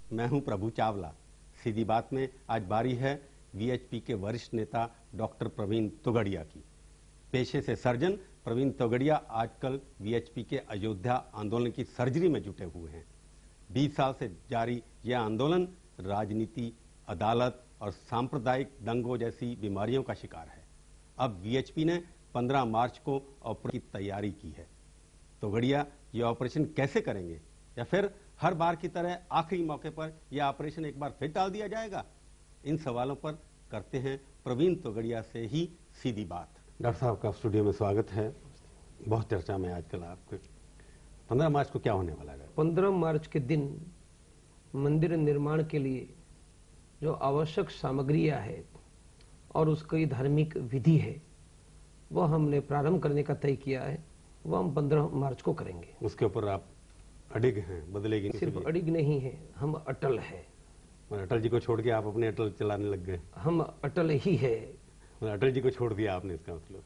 मैं हूं प्रभु चावला। सीधी बात में आज बारी है वीएचपी के वरिष्ठ नेता डॉक्टर प्रवीण तोगड़िया की। पेशे से सर्जन प्रवीण तोगड़िया आजकल वीएचपी के अयोध्या आंदोलन की सर्जरी में जुटे हुए हैं। 20 साल से जारी यह आंदोलन राजनीति, अदालत और सांप्रदायिक दंगों जैसी बीमारियों का शिकार है। अब वीएचपी ने 15 मार्च को ऑपरेशन की तैयारी की है। तोगड़िया ये ऑपरेशन कैसे करेंगे, या फिर हर बार की तरह आखिरी मौके पर यह ऑपरेशन एक बार फिर टाल दिया जाएगा? इन सवालों पर करते हैं प्रवीण तोगड़िया से ही सीधी बात। डॉक्टर साहब का स्टूडियो में स्वागत है। बहुत चर्चा में आजकल आपके 15 मार्च को क्या होने वाला है? 15 मार्च के दिन मंदिर निर्माण के लिए जो आवश्यक सामग्रियां है और उसकी धार्मिक विधि है वह हमने प्रारंभ करने का तय किया है। वह हम 15 मार्च को करेंगे। उसके ऊपर आप अडिग हैं, बदलेगी? सिर्फ अडिग नहीं है, हम अटल है। अटल जी को छोड़ के आप अपने अटल चलाने लग गए? हम अटल ही है। अटल जी को छोड़ दिया आपने, इसका मतलब?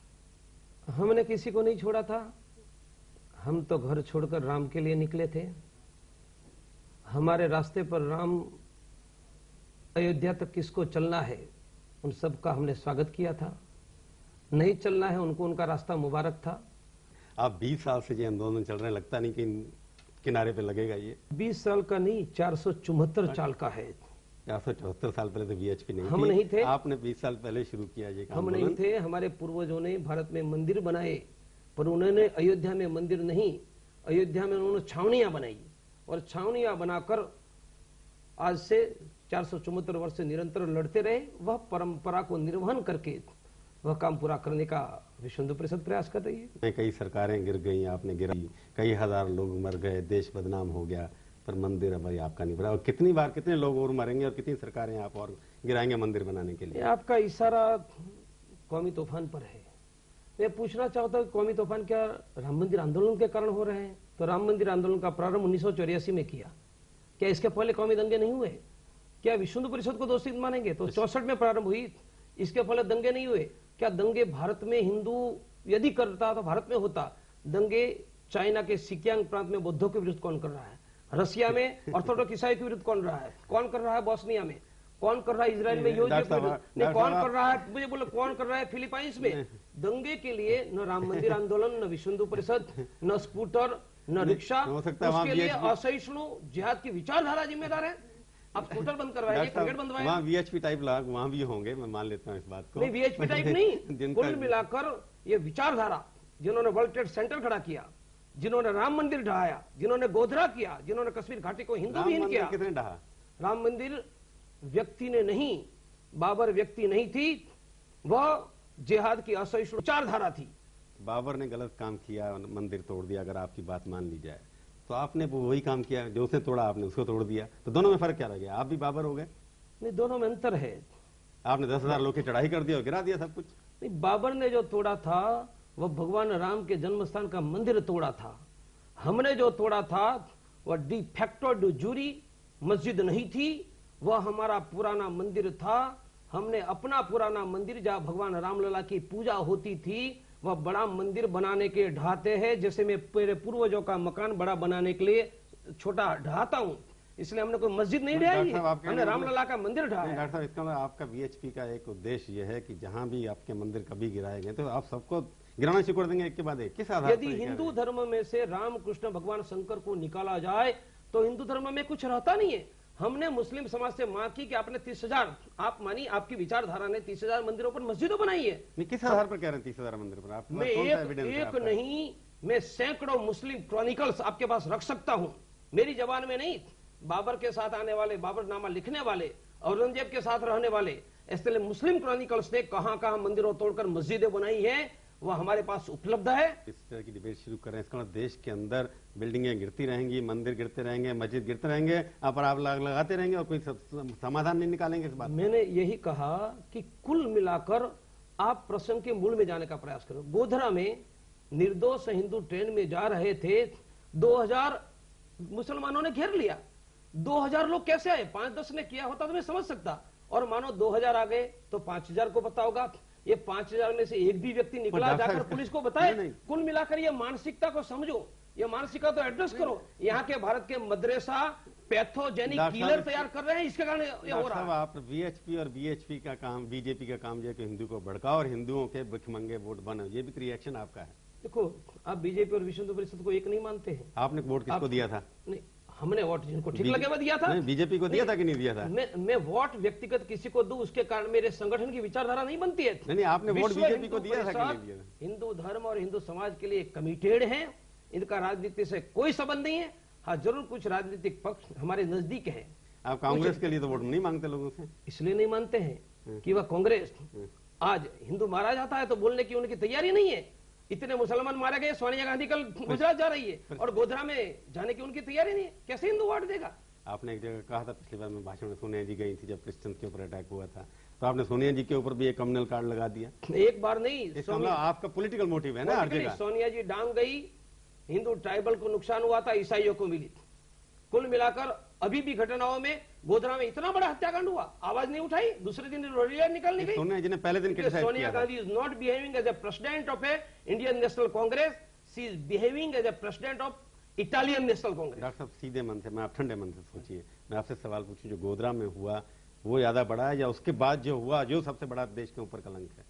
हमने किसी को नहीं छोड़ा था। हम तो घर छोड़कर राम के लिए निकले थे। हमारे रास्ते पर राम अयोध्या तक किसको चलना है उन सब का हमने स्वागत किया था। नहीं चलना है उनको उनका रास्ता मुबारक था। आप 20 साल से ये आंदोलन चल रहे हैं, लगता नहीं कि किनारे पे लगेगा ये? 20 साल का नहीं, 474 साल का है। 474 साल पहले तो वीएचपी नहीं हम नहीं थे। आपने 20 साल पहले शुरू किया ये काम? हम नहीं थे। हमारे पूर्वजों ने भारत में मंदिर बनाए, पर उन्होंने अयोध्या में मंदिर नहीं, अयोध्या में उन्होंने छावनियां बनाई और छावनियां बनाकर आज से 474 वर्ष से निरंतर लड़ते रहे। वह परंपरा को निर्वहन करके वह काम पूरा करने का विश्व हिंदू परिषद प्रयास कर रही है। कई सरकारें गिर गई, आपने गिराई, कई हजार लोग मर गए, देश बदनाम हो गया, पर मंदिर अब आपका नहीं बना। और कितनी बार कितने लोग और मरेंगे और कितनी सरकारें आप और गिराएंगे मंदिर बनाने के लिए? आपका इशारा कौमी तूफान पर है। मैं पूछना चाहता हूँ कौमी तूफान क्या राम मंदिर आंदोलन के कारण हो रहे हैं? तो राम मंदिर आंदोलन का प्रारंभ 1984 में किया। क्या इसके पहले कौमी दंगे नहीं हुए? क्या विश्व हिंदू परिषद को दोषी मानेंगे? तो 64 में प्रारंभ हुई, इसके पहले दंगे नहीं हुए। क्या दंगे भारत में हिंदू यदि करता तो भारत में होता? दंगे चाइना के सिकियांग प्रांत में बौद्धों के विरुद्ध कौन कर रहा है? रसिया में ऑर्थोडॉक्स ईसाई के विरुद्ध कौन रहा है? कौन कर रहा है? बोस्निया में कौन कर रहा है? इजराइल में कौन कर रहा है? मुझे बोलो कौन कर रहा है? फिलीपाइंस में। दंगे के लिए न राम मंदिर आंदोलन, न विश्व हिंदू परिषद, न स्कूटर, न रिक्शा। उसके लिए असहिष्णु जिहाद की विचारधारा जिम्मेदार है। आप स्कूटर बंद करवाइए, क्रिकेट बंदवाइए। वहाँ वीएचपी टाइप लोग वहाँ भी होंगे, मैं मान लेता हूँ इस बात को। नहीं, वीएचपी टाइप नहीं, कुल मिलाकर ये विचारधारा, जिन्होंने वर्ल्ड ट्रेड सेंटर खड़ा किया, जिन्होंने राम मंदिर ढहाया, जिन्होंने गोधरा किया, जिन्होंने कश्मीर घाटी को हिंदू विहीन किया। कितने ढहा? राम मंदिर व्यक्ति ने नहीं, बाबर व्यक्ति नहीं थी, वह जिहाद की असहिष्णु विचारधारा थी। बाबर ने गलत काम किया, मंदिर तोड़ दिया, अगर आपकी बात मान ली जाए तो आपने वही काम किया जो उसने तोड़ा, आपने उसको तोड़ दिया। तो दोनों में फर्क क्या रह गया? आप भी बाबर हो गए? नहीं, दोनों में अंतर है। आपने 10,000 लोग की चढ़ाई कर दिया और गिरा दिया सब कुछ। नहीं, बाबर ने जो तोड़ा था वह भगवान राम के जन्म स्थान का मंदिर तोड़ा था। हमने जो तोड़ा था वह डी फैक्टो डू जूरी मस्जिद नहीं थी, वह हमारा पुराना मंदिर था। हमने अपना पुराना मंदिर जहाँ भगवान रामलला की पूजा होती थी वह बड़ा मंदिर बनाने के ढाते हैं। जैसे मैं मेरे पूर्वजों का मकान बड़ा बनाने के लिए छोटा ढाता हूँ, इसलिए हमने कोई मस्जिद नहीं ढाई, हमने रामलला का मंदिर ढाया। डॉक्टर साहब, इसका मतलब आपका वीएचपी का एक उद्देश्य यह है कि जहां भी आपके मंदिर कभी गिराए गए तो आप सबको गिराना शुरू कर देंगे एक के बाद एक? किस आधार पर? यदि हिंदू धर्म में से राम कृष्ण भगवान शंकर को निकाला जाए तो हिंदू धर्म में कुछ रहता नहीं है। हमने मुस्लिम समाज से मांग की कि आपने 30,000, आप मानी आपकी विचारधारा ने 30,000 मंदिरों पर मस्जिदों बनाई है। किस आधार पर कह रहे हैं 30,000 मंदिर पर? आप मैं एक नहीं, मैं सैकड़ों मुस्लिम क्रॉनिकल्स आपके पास रख सकता हूं, मेरी जबान में नहीं। बाबर के साथ आने वाले, बाबरनामा लिखने वाले, औरंगजेब के साथ रहने वाले, इसलिए मुस्लिम क्रॉनिकल्स ने कहां कहां मंदिरों तोड़कर मस्जिदें बनाई है वह हमारे पास उपलब्ध है। इस तरह की डिबेट शुरू करें, इसका मतलब देश के अंदर बिल्डिंगें गिरती रहेंगी, मंदिर गिरते रहेंगे, मस्जिद गिरते रहेंगे, पर आप लगाते रहेंगे और कोई समाधान नहीं निकालेंगे इस बात? मैंने यही कहा कि कुल मिलाकर आप प्रसंग के मूल में जाने का प्रयास करो। गोधरा में निर्दोष हिंदू ट्रेन में जा रहे थे, 2000 मुसलमानों ने घेर लिया। 2000 लोग कैसे आए? 5-10 ने किया होता तो मैं समझ सकता, और मानो 2000 आ गए तो 5000 को पता होगा। ये 5000 में से एक भी व्यक्ति निकला जाकर पुलिस को बताए? कुल मिलाकर ये मानसिकता को समझो, ये मानसिकता तो एड्रेस करो। यहाँ के भारत के मदरसा पैथोजेनिक किलर तैयार कर रहे हैं, इसके कारण ये हो रहा है। आप वीएचपी और बीएचपी का काम, बीजेपी का काम जो है कि हिंदू को भड़काओ और हिंदुओं के भिखमंगे वोट बनो, ये भी रिएक्शन आपका है। देखो, आप बीजेपी और विश्व हिंदू परिषद को एक नहीं मानते हैं। आपने वोट किसको दिया था? नहीं, हमने वोट जिनको ठीक लगे वो दिया था। बीजेपी को दिया था कि नहीं दिया था? मैं वोट व्यक्तिगत किसी को दूं, उसके कारण मेरे संगठन की विचारधारा नहीं बनती है। नहीं, आपने वोट बीजेपी को दिया था कि नहीं दिया था? हिंदू धर्म और हिंदू समाज के लिए कमिटेड है, इनका राजनीति से कोई संबंध नहीं है। हाँ, जरूर कुछ राजनीतिक पक्ष हमारे नजदीक है। आप कांग्रेस के लिए तो वोट नहीं मांगते लोगों से? इसलिए नहीं मानते हैं कि वह कांग्रेस आज हिंदू मारा जाता है तो बोलने की उनकी तैयारी नहीं है। इतने मुसलमान मारे गए, सोनिया गांधी कल गुजरात जा रही है और गोधरा में जाने की उनकी तैयारी नहीं है, कैसे हिंदू वोट देगा? आपने एक जगह कहा था पिछली बार में भाषण में, सोनिया जी गई थी जब क्रिश्चियंस के ऊपर अटैक हुआ था, तो आपने सोनिया जी के ऊपर भी एक कम्युनल कार्ड लगा दिया। एक बार नहीं, आपका पॉलिटिकल मोटिव है ना हर जगह। सोनिया जी डांग गई, हिंदू ट्राइबल को नुकसान हुआ था, ईसाइयों को मिली। कुल मिलाकर अभी भी घटनाओं में गोधरा में इतना बड़ा हत्याकांड हुआ, आवाज नहीं उठाई, दूसरे दिन रोडियर निकलने गई। सोनिया जी ने पहले दिन क्रिटिसाइज किया था। Sonia Gandhi is not behaving as a president of a Indian National Congress, she is behaving as a president of Italian National Congress. Doctor साहब सीधे मन से, मैं आप ठंडे मन से सोचिए, मैं आपसे सवाल पूछूं, जो गोधरा में हुआ वो ज्यादा बड़ा है या उसके बाद जो हुआ जो सबसे बड़ा देश के ऊपर कलंक है?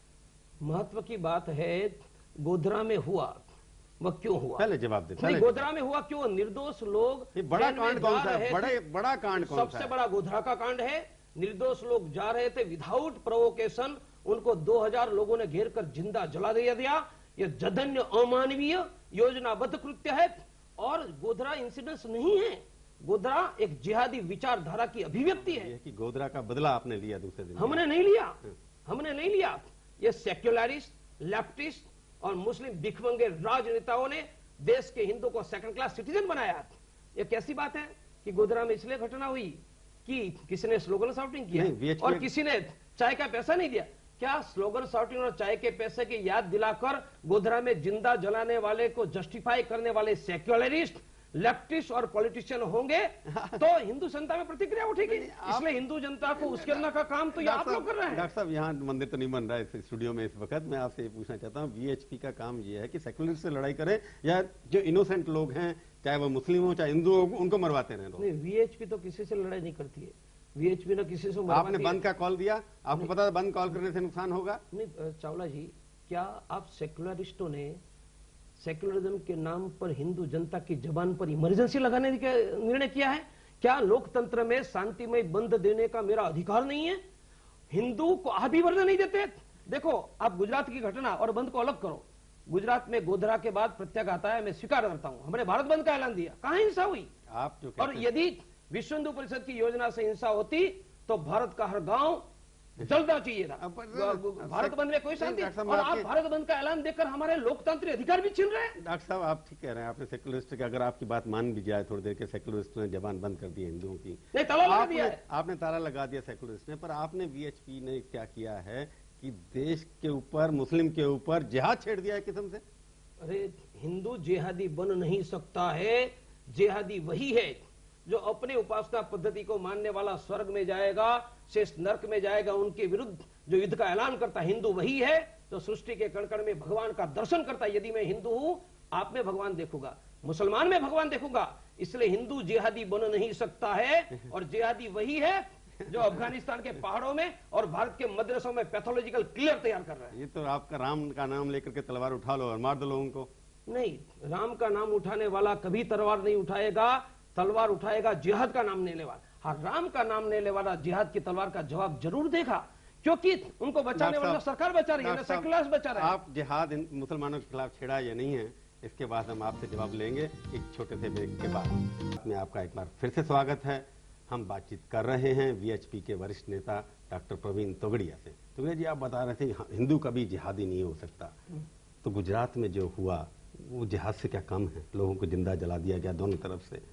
महत्व की बात है, गोधरा में हुआ वह क्यों हुआ? पहले जवाब दे। नहीं, गोधरा में हुआ क्यों? निर्दोष लोग, ये बड़ा कांड कौन सा है? बड़ा कांड कौन सा है? सबसे बड़ा गोधरा का कांड है। निर्दोष लोग जा रहे थे, विदाउट प्रोवोकेशन उनको 2000 लोगों ने घेर कर जिंदा जला दिया। यह जघन्य अमानवीय योजनाबद्ध कृत्य है और गोधरा इंसिडेंस नहीं है। गोधरा एक जिहादी विचारधारा की अभिव्यक्ति है। कि गोधरा का बदला आपने लिया दूसरे दिन? हमने नहीं लिया, हमने नहीं लिया। ये सेक्युलरिस्ट, लेफ्टिस्ट और मुस्लिम भिखमंगे राजनेताओं ने देश के हिंदू को सेकंड क्लास सिटीजन बनाया। ये कैसी बात है कि गोधरा में इसलिए घटना हुई कि किसी ने स्लोगन शाउटिंग किया और किसी ने चाय का पैसा नहीं दिया? क्या स्लोगन शाउटिंग और चाय के पैसे की याद दिलाकर गोधरा में जिंदा जलाने वाले को जस्टिफाई करने वाले सेक्युलरिस्ट, लेफ्टिस्ट और पॉलिटिशियन होंगे तो हिंदू जनता में प्रतिक्रिया उठेगी? इसलिए हिंदू जनता को उस्केरने का काम तो ये आप लोग कर रहे हैं। डॉक्टर साहब, यहाँ मंदिर तो नहीं बन रहा है इस स्टूडियो में इस वक्त। मैं आपसे ये पूछना चाहता हूँ, वीएचपी का काम ये है कि सेक्युलर से लड़ाई करे या जो इनोसेंट लोग हैं, चाहे वो मुस्लिम हो चाहे हिंदू हो, उनको मरवाते रहे? नहीं, वीएचपी तो किसी से लड़ाई नहीं करती है। वीएचपी ने किसी से आपने बंद का कॉल दिया, आपको पता था बंद कॉल करने से नुकसान होगा? नहीं चावला जी, क्या आप सेक्युलरिस्टों ने सेक्युलरिज्म के नाम पर हिंदू जनता की जबान पर इमरजेंसी लगाने का निर्णय किया है? क्या लोकतंत्र में शांतिमय बंद देने का मेरा अधिकार नहीं है? हिंदू को आप भी वर्णन नहीं देते। देखो, आप गुजरात की घटना और बंद को अलग करो। गुजरात में गोधरा के बाद प्रत्याघात आया, मैं स्वीकार करता हूं, हमने भारत बंद का ऐलान दिया, कहां हिंसा हुई? आप जो और यदि विश्व हिंदू परिषद की योजना से हिंसा होती तो भारत का हर गांव जलना चाहिए था। भारत बंद में कोई शांति, और आप भारत बंद का ऐलान देकर हमारे लोकतांत्रिक अधिकार भी छीन रहे हैं। डॉक्टर साहब, आप ठीक कह रहे हैं। आपने सेक्युलरिस्ट की, अगर आपकी बात मान भी जाए थोड़ी देर के, सेक्युलरिस्ट ने जबान बंद कर दी हिंदुओं की। नहीं, ताला लगा दिया है। आपने ताला लगा दिया सेक्युलरिस्ट ने, पर आपने वीएचपी ने क्या किया है कि देश के ऊपर, मुस्लिम के ऊपर जिहाद छेड़ दिया है किस्म से। अरे, हिंदू जिहादी बन नहीं सकता है। जिहादी वही है जो अपनी उपासना पद्धति को मानने वाला स्वर्ग में जाएगा, शेष नरक में जाएगा। उनके विरुद्ध जो युद्ध का ऐलान करता है, हिंदू वही है जो सृष्टि के कण कण में भगवान का दर्शन करता है। यदि मैं हिंदू हूं, आप में भगवान देखूंगा, मुसलमान में भगवान देखूंगा। इसलिए हिंदू जिहादी बन नहीं सकता है। और जिहादी वही है जो अफगानिस्तान के पहाड़ों में और भारत के मदरसों में पैथोलॉजिकल क्लियर तैयार कर रहा है। ये तो आपका राम का नाम लेकर के तलवार उठा लो और मार दो लोगों को। नहीं, राम का नाम उठाने वाला कभी तलवार नहीं उठाएगा, तलवार उठाएगा जिहाद का नाम लेने वाला। हाँ, राम का नाम लेने वाला जिहाद की तलवार का जवाब जरूर देगा, क्योंकि उनको बचाने वाला सरकार बचा रही है ना, सेक्युलर्स बचा रहे हैं। आप जिहाद मुसलमानों के खिलाफ छेड़ा या नहीं है, इसके बाद हम आपसे जवाब लेंगे एक छोटे से ब्रेक के बाद। में आपका एक बार फिर से स्वागत है। हम बातचीत कर रहे हैं वीएचपी के वरिष्ठ नेता डॉक्टर प्रवीण तोगड़िया से। तोगड़िया जी, आप बता रहे थे हिंदू कभी जिहादी नहीं हो सकता, तो गुजरात में जो हुआ वो जिहाद से क्या कम है? लोगों को जिंदा जला दिया गया दोनों तरफ से।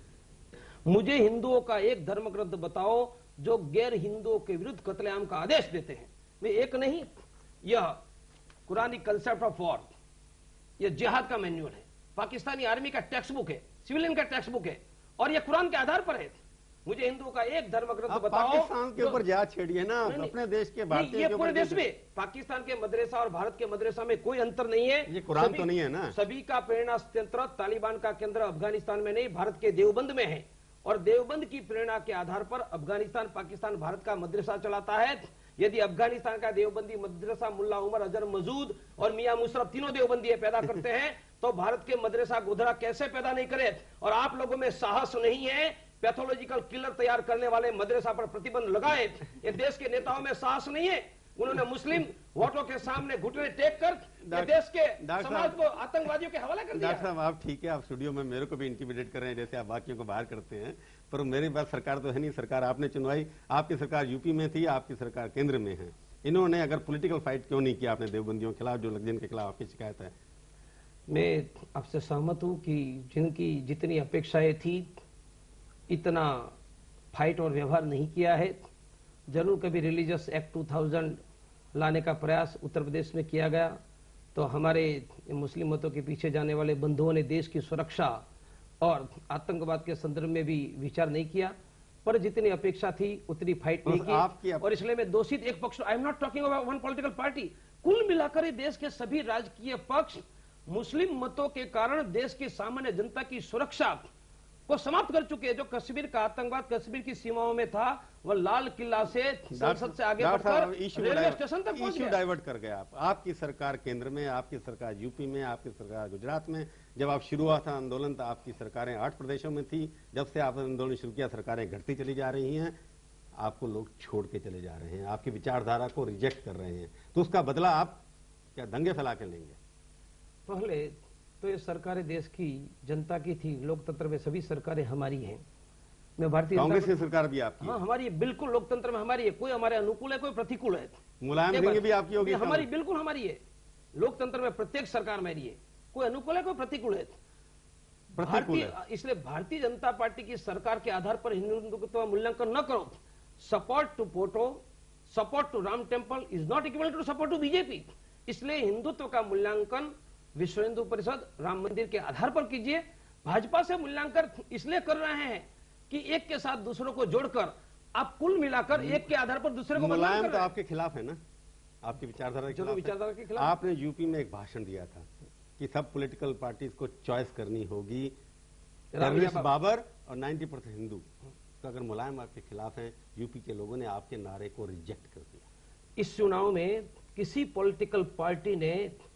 मुझे हिंदुओं का एक धर्म ग्रंथ बताओ जो गैर हिंदुओं के विरुद्ध कत्लेआम का आदेश देते हैं। मैं एक नहीं, यह कुरानी कंसेप्ट ऑफ वॉर, यह जिहाद का मैन्युअल है, पाकिस्तानी आर्मी का टेक्स्ट बुक है, सिविलियन का टेक्स्ट बुक है, और यह कुरान के आधार पर है। मुझे हिंदुओं का एक धर्म ग्रंथ बताओ। पाकिस्तान के ऊपर जिहाद छेड़िए ना, अपने देश के भारतीय ये पूरे देश में, पाकिस्तान के मदरसा और भारत के मदरसा में कोई अंतर नहीं है। ये कुरान तो नहीं है ना। सभी का प्रेरणा केंद्र तालिबान का केंद्र अफगानिस्तान में नहीं, भारत के देवबंद में है। और देवबंद की प्रेरणा के आधार पर अफगानिस्तान, पाकिस्तान, भारत का मदरसा चलाता है। यदि अफगानिस्तान का देवबंदी मदरसा मुल्ला उमर अजहर मसूद और मियां मुशर्रफ तीनों देवबंदी पैदा करते हैं, तो भारत के मदरसा गोधरा कैसे पैदा नहीं करे? और आप लोगों में साहस नहीं है, पैथोलॉजिकल किलर तैयार करने वाले मदरसा पर प्रतिबंध लगाए। ये देश के नेताओं में साहस नहीं है, उन्होंने मुस्लिम वोटों के सामने घुटने टेक कर देश के समाज को आतंकवादियों के हवाले कर दिया। डॉक्टर साहब आप ठीक है, आप स्टूडियो में मेरे को भी इंटिमिडेट कर रहे हैं जैसे आप बाकियों को बाहर करते हैं, पर मेरी बात सरकार तो है नहीं, सरकार आपने चुनवाई, आपकी सरकार यूपी में थी, आपकी सरकार केंद्र में है। इन्होंने अगर पॉलिटिकल फाइट क्यों नहीं किया आपने देवबंदियों के खिलाफ, जो जिनके खिलाफ आपकी शिकायत है? मैं आपसे सहमत हूं कि जिनकी जितनी अपेक्षाएं थी इतना फाइट और व्यवहार नहीं किया है। जरूर कभी रिलीजियस एक्ट 2000 लाने का प्रयास उत्तर प्रदेश में किया गया, तो हमारे मुस्लिम मतों के पीछे जाने वाले बंधुओं ने देश की सुरक्षा और आतंकवाद के संदर्भ में भी विचार नहीं किया, पर जितनी अपेक्षा थी उतनी फाइट नहीं की। और इसलिए मैं दोषित एक पक्ष, I am not talking about one political party, कुल मिलाकर देश के सभी राजकीय पक्ष मुस्लिम मतों के कारण देश की सामान्य जनता की सुरक्षा को समाप्त कर चुके हैं। जो कश्मीर का आतंकवाद कश्मीर की सीमाओं में था, वह लाल किला से संसद से आगे बढ़कर रेलवे स्टेशन तक पहुंच गया। इश्यू डाइवर्ट कर गया आप। आपकी सरकार केंद्र में, आपकी सरकार यूपी में, आपकी सरकार गुजरात में। जब आप शुरू हुआ था आंदोलन तो आपकी सरकारें 8 प्रदेशों में थी। जब से आपने आंदोलन शुरू किया सरकारें घटती चली जा रही हैं, आपको लोग छोड़ के चले जा रहे हैं, आपकी विचारधारा को रिजेक्ट कर रहे हैं, तो उसका बदला आप क्या दंगे फैला के लेंगे? पहले तो ये सरकारें देश की जनता की थी, लोकतंत्र में सभी सरकारें हमारी हैं। मैं भारतीय कांग्रेस की सरकार भी आपकी? हाँ हमारी है, बिल्कुल लोकतंत्र में हमारी है। कोई हमारे अनुकूल है, कोई प्रतिकूल है। मुलायम सिंह भी आपकी होगी? हमारी बिल्कुल हमारी है। लोकतंत्र में प्रत्येक सरकार मेरी है, कोई अनुकूल है, कोई प्रतिकूल है। इसलिए भारतीय जनता पार्टी की सरकार के आधार पर हिंदुत्व का मूल्यांकन न करो। Support to POTA, support to Ram temple is not equal to support to BJP. इसलिए हिंदुत्व का मूल्यांकन विश्व हिंदू परिषद राम मंदिर के आधार पर कीजिए। भाजपा से मूल्यांकन इसलिए कर रहे हैं कि एक के साथ दूसरों को जोड़कर आप कुल मिलाकर एक के आधार पर दूसरे को मुलायम तो आपके खिलाफ है ना, आपकी विचारधारा के खिलाफ। आपने यूपी में एक भाषण दिया था कि सब पॉलिटिकल पार्टीज को चॉइस करनी होगी, टेररिस्ट बाबर और 90% हिंदू। तो अगर मुलायम आपके खिलाफ हैं, यूपी के लोगों ने आपके नारे को रिजेक्ट कर दिया। इस चुनाव में किसी पॉलिटिकल पार्टी ने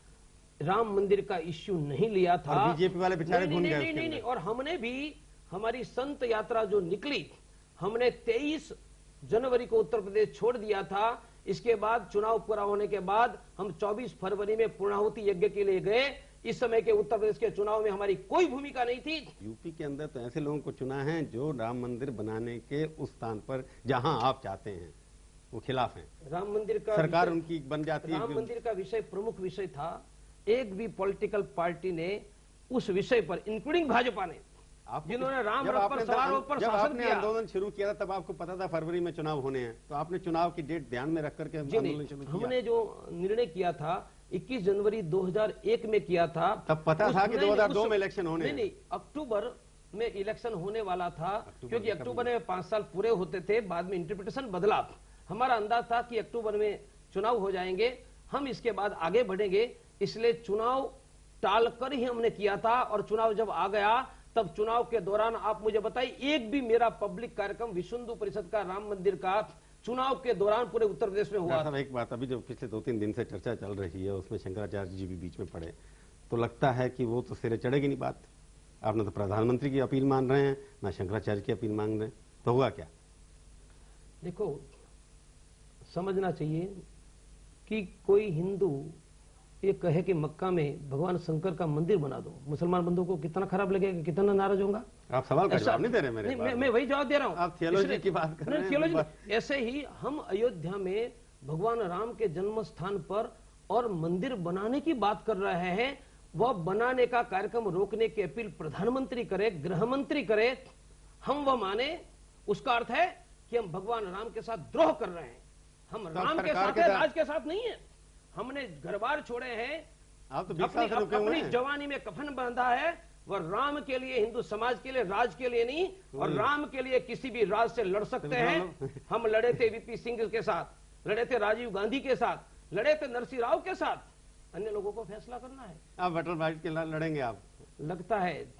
राम मंदिर का इश्यू नहीं लिया था। और बीजेपी वाले बेचारे भूल गए। नहीं, और हमने भी हमारी संत यात्रा जो निकली, हमने 23 जनवरी को उत्तर प्रदेश छोड़ दिया था। इसके बाद चुनाव पूरा होने के बाद हम 24 फरवरी में पूर्णाहुति यज्ञ के लिए गए। इस समय के उत्तर प्रदेश के चुनाव में हमारी कोई भूमिका नहीं थी। यूपी के अंदर तो ऐसे लोगों को चुना है जो राम मंदिर बनाने के उस स्थान पर जहां आप चाहते हैं वो खिलाफ हैं। राम मंदिर का सरकार उनकी बन जाती है। राम मंदिर का विषय प्रमुख विषय था। एक भी पॉलिटिकल पार्टी ने उस विषय पर, इंक्लूडिंग भाजपा ने, जिन्होंने राम रथ पर सवारों पर शासन किया, आंदोलन शुरू किया था तब आपको पता था फरवरी में चुनाव होने हैं, तो आपने चुनाव की डेट ध्यान में रख करके आंदोलन शुरू किया? हमने जो निर्णय किया था 21 जनवरी 2001 में किया था। तब पता था कि 2002 में इलेक्शन होने हैं? नहीं, अक्टूबर में इलेक्शन होने वाला था, क्योंकि अक्टूबर में 5 साल पूरे होते थे। बाद में इंटरप्रिटेशन बदला। हमारा अंदाज था कि अक्टूबर में चुनाव हो जाएंगे, हम इसके बाद आगे बढ़ेंगे। इसलिए चुनाव टालकर ही हमने किया था। और चुनाव जब आ गया तब चुनाव के दौरान आप मुझे बताइए, एक भी मेरा पब्लिक कार्यक्रम विश्व हिंदू परिषद का राम मंदिर का चुनाव के दौरान पूरे उत्तर प्रदेश में हुआ? एक बात, अभी जो पिछले 2-3 दिन से चर्चा चल रही है उसमें शंकराचार्य जी भी बीच में पड़े, तो लगता है कि वो तो सिरे चढ़ेगी नहीं बात। आपने तो प्रधानमंत्री की अपील मान रहे हैं, ना शंकराचार्य की अपील मांग रहे हैं, तो होगा क्या? देखो, समझना चाहिए कि कोई हिंदू ये कहे कि मक्का में भगवान शंकर का मंदिर बना दो, मुसलमान बंधुओं को कितना खराब लगेगा, कितना नाराज होगा? आप सवाल का जवाब नहीं दे रहे मेरे। मैं वही जवाब दे रहा हूँ। आप थियोलॉजी की बात कर रहे हैं। ऐसे ही हम अयोध्या में भगवान राम के जन्म स्थान पर और मंदिर बनाने की बात कर रहे हैं। वह बनाने का कार्यक्रम रोकने की अपील प्रधानमंत्री करे, गृह मंत्री करे, हम वह माने, उसका अर्थ है कि हम भगवान राम के साथ द्रोह कर रहे हैं। हम राम के साथ है, राज के साथ नहीं है। हमने घर बार छोड़े हैं, आप तो अपनी जवानी में कफन बांधा है, वह राम के लिए, हिंदू समाज के लिए, राज के लिए नहीं। और राम के लिए किसी भी राज से लड़ सकते हैं। हम लड़े थे वीपी सिंह के साथ, लड़े थे राजीव गांधी के साथ, लड़े थे नरसिंह राव के साथ। अन्य लोगों को फैसला करना है। आप अटल भाजपा के साथ लड़ेंगे? आप लगता है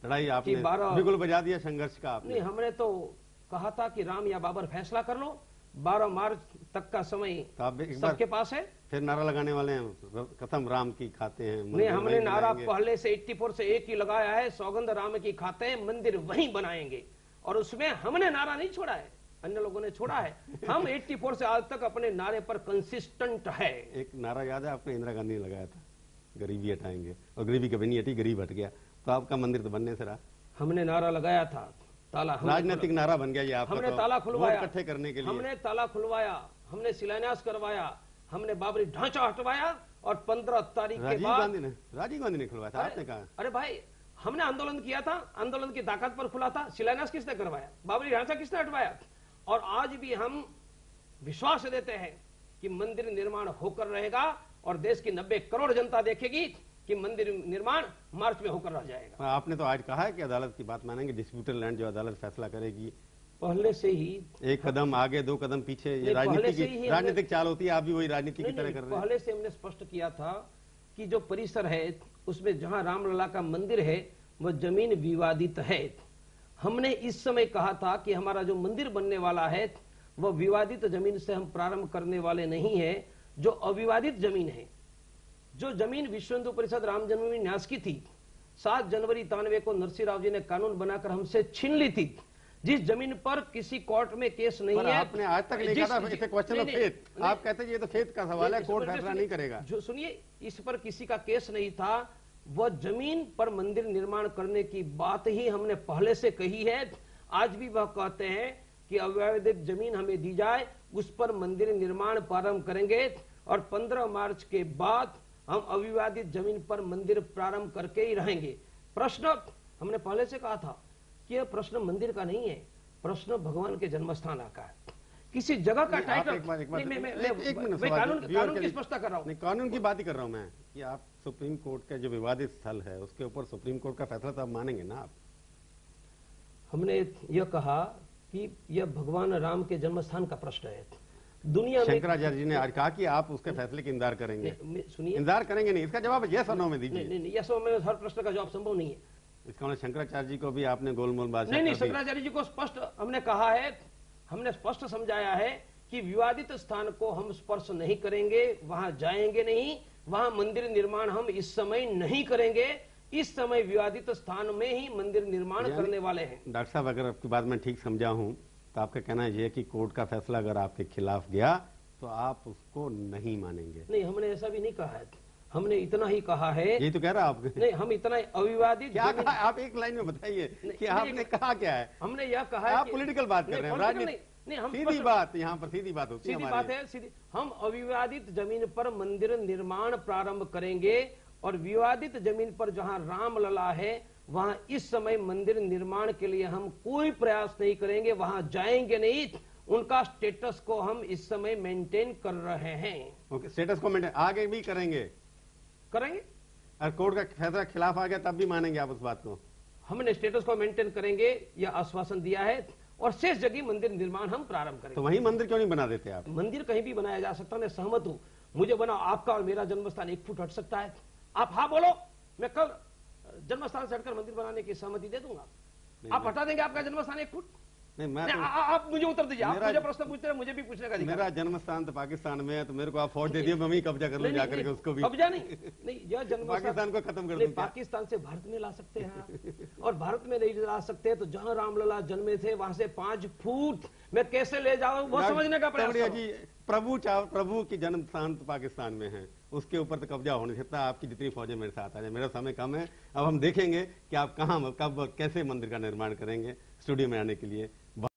लड़ाई आपने 12 बिल्कुल बजा दिया संघर्ष का आपने। नहीं, हमने तो कहा था कि राम या बाबर फैसला कर लो, 12 मार्च तक का समय तो आप एक बार सबके पास है। फिर नारा लगाने वाले हैं, कसम राम की खाते हैं, नहीं, मंदिर हमने वहीं नारा बनाएंगे। पहले से 84 से एक ही लगाया है, सौगंध राम की खाते हैं, मंदिर वहीं बनाएंगे। और उसमें हमने नारा नहीं छोड़ा है, अन्य लोगों ने छोड़ा है। हम 84 से आज तक अपने नारे पर कंसिस्टेंट है। एक नारा याद है आपने, इंदिरा गांधी ने लगाया था, गरीबी हटाएंगे, और गरीबी कभी नहीं हटी, गरीब हट गया। तो आपका मंदिर तो बनने से रहा। हमने नारा लगाया था, ताला राजनीतिक नारा बन गया ये आपका। हमने तो ताला खुलवाया, वोट इकट्ठे करने के लिए हमने ताला खुलवाया, हमने शिलान्यास करवाया, हमने बाबरी ढांचा हटवाया, और 15 तारीख के बाद राजीव गांधी ने खुलवाया था, आपने कहा। अरे भाई, हमने आंदोलन किया था, आंदोलन की ताकत पर खुला था। शिलान्यास किसने करवाया? बाबरी ढांचा किसने हटवाया? और आज भी हम विश्वास देते हैं कि मंदिर निर्माण होकर रहेगा, और देश की 90 करोड़ जनता देखेगी कि मंदिर निर्माण मार्च में होकर रह जाएगा। आपने तो आज कहा है कि अदालत की बात मानेंगे, डिस्प्यूटेड लैंड जो अदालत फैसला करेगी। पहले से ही एक कदम आगे 2 कदम पीछे, ये राजनीतिक चाल होती है। आप भी वही राजनीति की तरह कर रहे हैं। पहले से हमने स्पष्ट किया था कि जो परिसर है उसमें जहां रामलला का मंदिर है वह जमीन विवादित है। हमने इस समय कहा था कि हमारा जो मंदिर बनने वाला है वह विवादित जमीन से हम प्रारंभ करने वाले नहीं है। जो अविवादित जमीन है, जो जमीन विश्व हिंदू परिषद राम जन्मभूमि न्यास की थी, 7 जनवरी 93 को नरसिंह राव जी ने कानून बनाकर हमसे छीन ली थी, जिस जमीन पर किसी कोर्ट में केस नहीं है। आपने आज तक नहीं कहा था इसे क्वेश्चन ऑफ फेथ। आप कहते हैं ये तो फेथ का सवाल है, कोर्ट फैसला नहीं करेगा। जो सुनिए, इस पर किसी का केस नहीं था। वह जमीन पर मंदिर निर्माण करने की बात ही हमने पहले से कही है। आज भी वह कहते हैं कि अविवादित जमीन हमें दी जाए, उस पर मंदिर निर्माण प्रारंभ करेंगे, और 15 मार्च के बाद हम अविवादित जमीन पर मंदिर प्रारंभ करके ही रहेंगे। प्रश्न हमने पहले से कहा था कि यह प्रश्न मंदिर का नहीं है, प्रश्न भगवान के जन्म स्थान का है। किसी जगह का टाइटल कानून की स्पष्टता कर रहा हूं। कानून की बात ही कर रहा हूं मैं, कि आप सुप्रीम कोर्ट का जो विवादित स्थल है उसके ऊपर सुप्रीम कोर्ट का फैसला तो आप मानेंगे ना। आप हमने यह कहा कि यह भगवान राम के जन्म स्थान का प्रश्न है। दुनिया में शंकराचार्य जी ने आज कहा कि आप उसके फैसले की इंतजार करेंगे। सुनिए, इंतजार करेंगे नहीं, इसका जवाब यस और नो में दीजिए। नहीं, यस और नो में हर प्रश्न का जवाब संभव नहीं है। इसका मतलब शंकराचार्य जी को भी आपने गोलमोल बात नहीं, शंकराचार्य जी को स्पष्ट हमने कहा है, हमने स्पष्ट समझाया है कि विवादित स्थान को हम स्पर्श नहीं करेंगे, वहां जाएंगे नहीं, वहां मंदिर निर्माण हम इस समय नहीं करेंगे। इस समय विवादित स्थान में ही मंदिर निर्माण करने वाले हैं। डॉक्टर साहब, अगर आपकी बात मैं ठीक समझा हूं तो आपका कहना यह है कि कोर्ट का फैसला अगर आपके खिलाफ गया तो आप उसको नहीं मानेंगे। नहीं, हमने ऐसा भी नहीं कहा है। हमने इतना ही कहा है। यही तो कह रहा आप। नहीं, हम इतना अविवादित क्या कहा? आप एक लाइन में बताइए कि आपने कहा क्या है। हमने यह कहा है आप पॉलिटिकल बात कर रहे हैं, राजनीति नहीं, हम सीधी बात, यहाँ पर सीधी बात होती है। सीधी बात है, सीधी। हम अविवादित जमीन पर मंदिर निर्माण प्रारंभ करेंगे, और विवादित जमीन पर जहां रामलला है वहां इस समय मंदिर निर्माण के लिए हम कोई प्रयास नहीं करेंगे, वहां जाएंगे नहीं। उनका स्टेटस को हम इस समय मेंटेन कर रहे हैं। ओके, स्टेटस को मेंटेन आगे भी करेंगे। और कोर्ट का फैसला खिलाफ आ गया तब भी मानेंगे आप उस बात को? हमने स्टेटस को मेंटेन करेंगे, यह आश्वासन दिया है, और शेष जगह मंदिर निर्माण हम प्रारंभ करेंगे। तो वही मंदिर क्यों नहीं बना देते आप? मंदिर कहीं भी बनाया जा सकता है, मैं सहमत हूं। मुझे बना, आपका और मेरा जन्मस्थान 1 फुट हट सकता है। आप हाँ बोलो, मैं कल जन्मस्थान से हटकर मंदिर बनाने की सहमति दे दूंगा। आप हटा देंगे आपका जन्मस्थान 1 फुट? नहीं, मैं तो, आप मुझे उत्तर दीजिए। आप मुझे प्रश्न पूछते हैं, मुझे भी पूछने का अधिकार। मेरा जन्मस्थान तो पाकिस्तान में है, तो मेरे को आप फौज दे दिए, मैं वहीं कब्जा कर लूं जाकर के उसको भी। कब्जा नहीं, यह जन्मस्थान पाकिस्तान को खत्म कर दूं। पाकिस्तान से भारत में ला सकते हैं, और भारत में नहीं ला सकते तो जहां रामलला जन्मे थे वहां से 5 फुट मैं कैसे ले जाऊं, वो समझने का प्रयास करो। प्रभु की जन्म स्थान तो पाकिस्तान में है, उसके ऊपर तो कब्जा होने सकता है। आपकी जितनी फौजें मेरे साथ आ जाए, मेरा समय कम है। अब हम देखेंगे कि आप कहां, कब, कैसे मंदिर का निर्माण करेंगे। स्टूडियो में आने के लिए